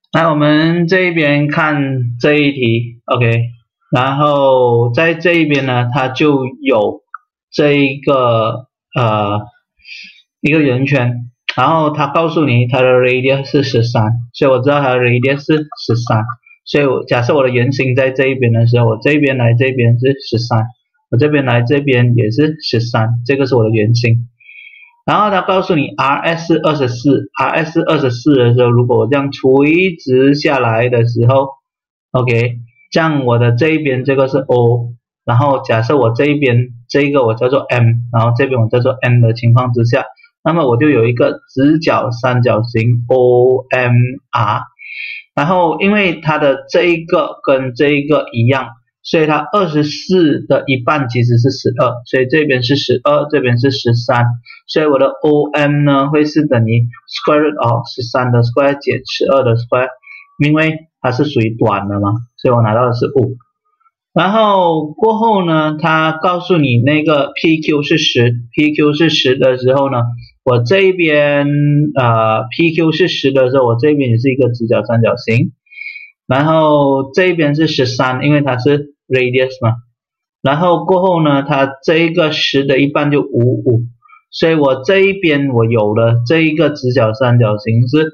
来，我们这一边看这一题 ，OK， 然后在这一边呢，它就有这一个一个圆圈，然后它告诉你它的 radius 是13，所以我知道它的 radius 是13，所以假设我的圆心在这一边的时候，我这边来这边是13，我这边来这边也是13，这个是我的圆心。然后它告诉你 RS 是24，RS 是24的时候，如果我这样垂直下来的时候 ，OK， 这样我的这一边这个是 O， 然后假设我这一边这个我叫做 M， 然后这边我叫做 N 的情况之下，那么我就有一个直角三角形 OMR， 然后因为它的这一个跟这一个一样。所以它24的一半其实是12，所以这边是12，这边是13，所以我的 OM 呢会是等于 square root of 13的 square 减12的 square， 因为它是属于短的嘛，所以我拿到的是5。然后过后呢，它告诉你那个 PQ 是10，PQ 是10的时候呢，我这边PQ 是10的时候，我这边也是一个直角三角形。然后这边是13，因为它是 radius 嘛。然后过后呢，它这一个10的一半就55，所以我这一边我有了这一个直角三角形是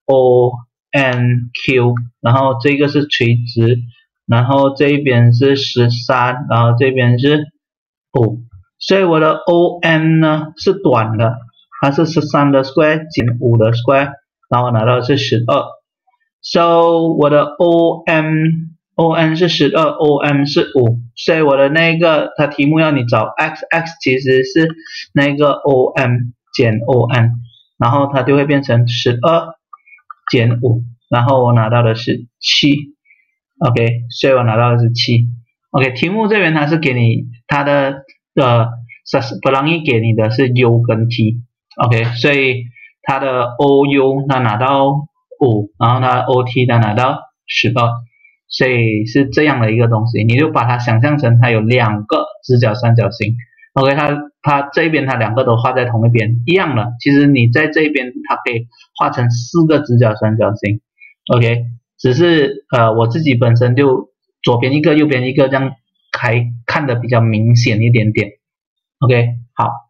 ONQ， 然后这个是垂直，然后这一边是13，然后这边是5，所以我的 ON 呢是短的，它是13的 square 减5的 square， 然后拿到的是12。So 我的 ON 是12，OM 是5，所以我的那个它题目要你找 XX 其实是那个 OM 减 ON， 然后它就会变成12减5，然后我拿到的是7 ，OK， 所以我拿到的是7。OK， 题目这边它是给你它的布朗尼给你的是 U 跟 T，OK， 所以它的 OU 它拿到5，然后它 OT 它拿到12，所以是这样的一个东西，你就把它想象成它有两个直角三角形 ，OK， 它这边它两个都画在同一边，一样的，其实你在这边它可以画成4个直角三角形 ，OK， 只是我自己本身就左边一个右边一个这样看的比较明显一点点 ，OK， 好。